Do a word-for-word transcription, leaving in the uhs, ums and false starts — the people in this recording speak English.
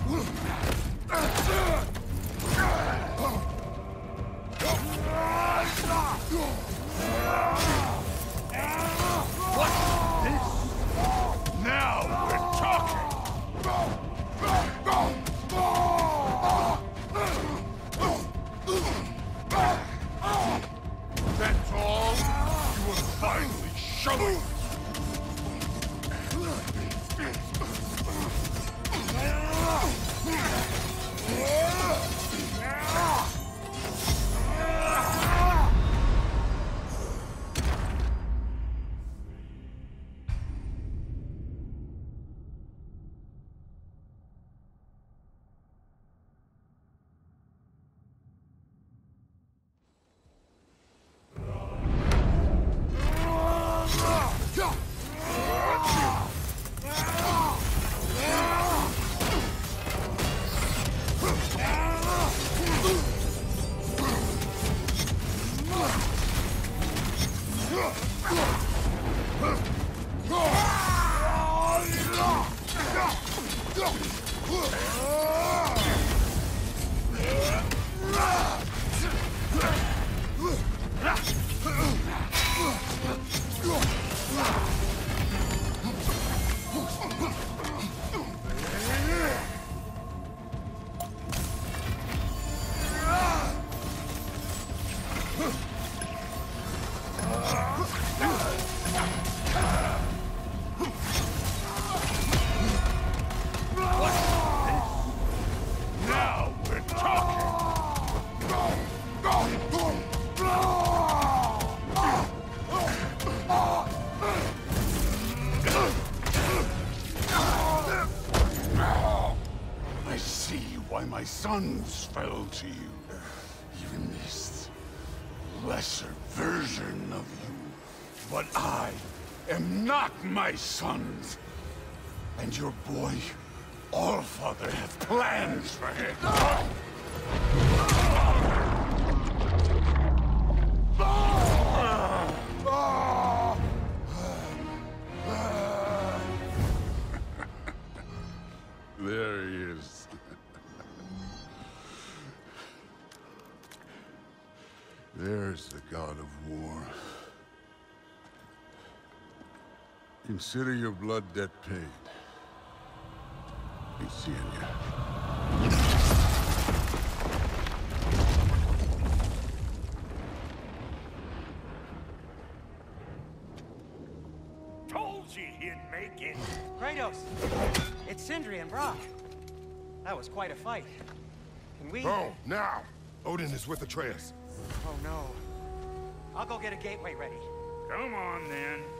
My sons fell to you. Even this lesser version of you. But I am not my sons. And your boy, Allfather, have plans for him. There he is. There's the god of war. Consider your blood debt paid. Be seeing you. Told you he'd make it. Kratos, it's Sindri and Brock. That was quite a fight. Can we... Oh, now! Odin is with Atreus. Oh no. I'll go get a gateway ready. Come on then.